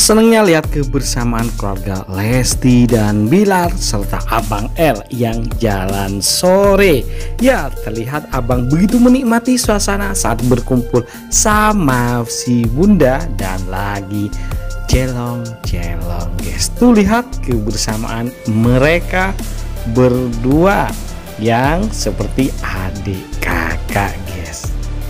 Senangnya lihat kebersamaan keluarga Lesti dan Bilar serta Abang L yang jalan sore. Ya, terlihat Abang begitu menikmati suasana saat berkumpul sama si Bunda dan lagi celong-celong, guys. Tuh lihat kebersamaan mereka berdua yang seperti adik kakak, guys.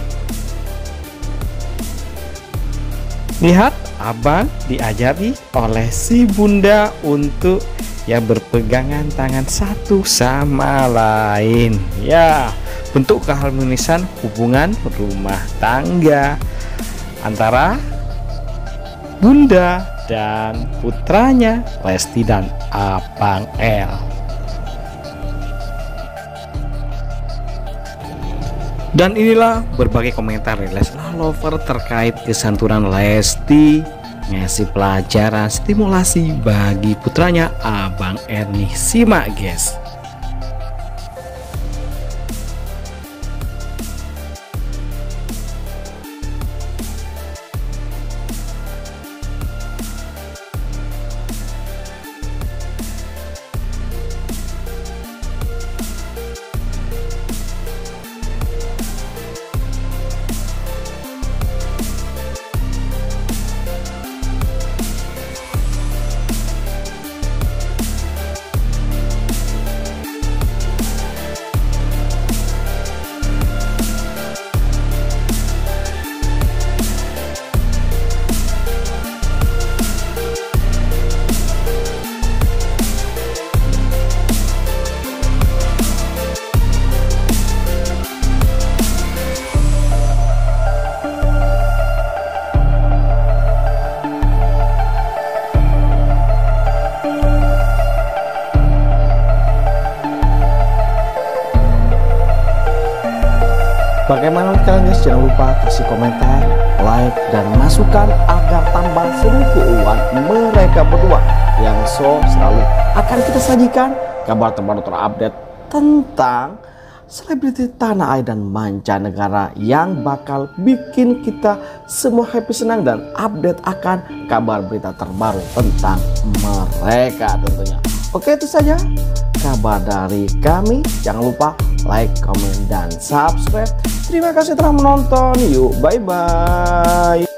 Lihat, Abang diajari oleh si Bunda untuk ya berpegangan tangan satu sama lain. Ya, bentuk keharmonisan hubungan rumah tangga antara Bunda dan putranya Lesti dan Abang L. Dan inilah berbagai komentar dari Leslar Lover terkait kesantunan Lesti ngasih pelajaran stimulasi bagi putranya Abang R nih. Simak, guys. Bagaimana kalian, guys? Jangan lupa kasih komentar, like, dan masukan agar tambah seru keuangan mereka berdua yang selalu akan kita sajikan kabar terbaru terupdate tentang selebriti tanah air dan mancanegara yang bakal bikin kita semua happy, senang, dan update akan kabar berita terbaru tentang mereka tentunya. Oke, itu saja kabar dari kami. Jangan lupa like, komen, dan subscribe. Terima kasih telah menonton. Yuk, bye-bye.